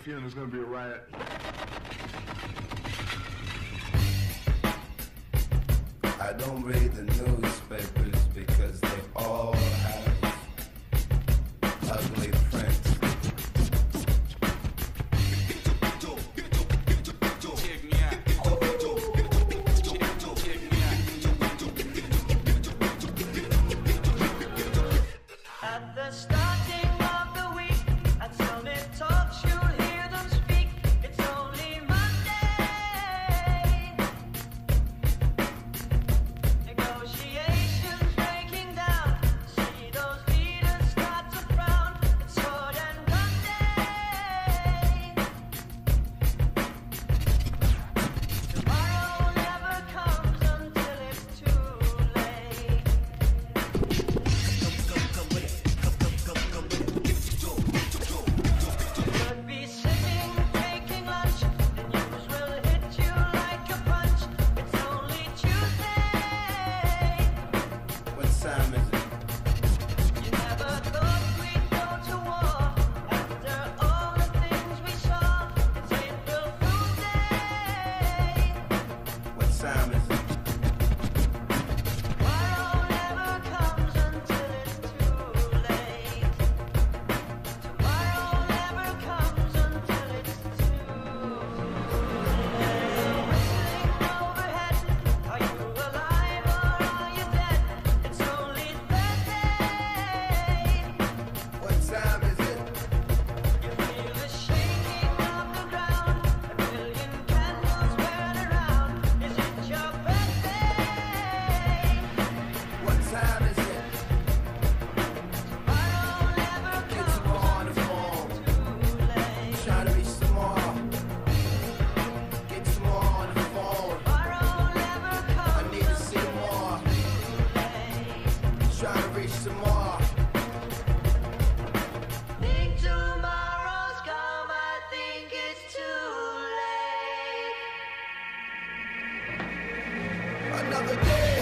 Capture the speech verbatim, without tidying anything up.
feeling there's gonna be a riot. I don't read the newspapers because they all have ugly prints. At the starting of the week, at Summit Talks, you'll hear them speak. It's only Monday. Negotiations breaking down. See those leaders start to frown. It's sword and gun day. Tomorrow never comes until it's too late. Could be sitting, taking lunch, the news will hit you like a punch. It's only Tuesday. What time is it? You never thought we'd go to war after all the things we saw. It's April Fool's Day. What time is it? Tomorrow never comes until it's too late. Tomorrow never comes until it's too late. Whistling overhead, are you alive or are you dead? It's only Thursday. What time is it? You feel the shaking of the ground, a million candles burn around. Is it your birthday? What time is it? Tomorrow never Get comes some more on the phone. too late. Trying to reach some more. Get some more on the phone. Tomorrow never I comes need to see more. Trying to reach some more. Think tomorrow's come, I think it's too late. Another day.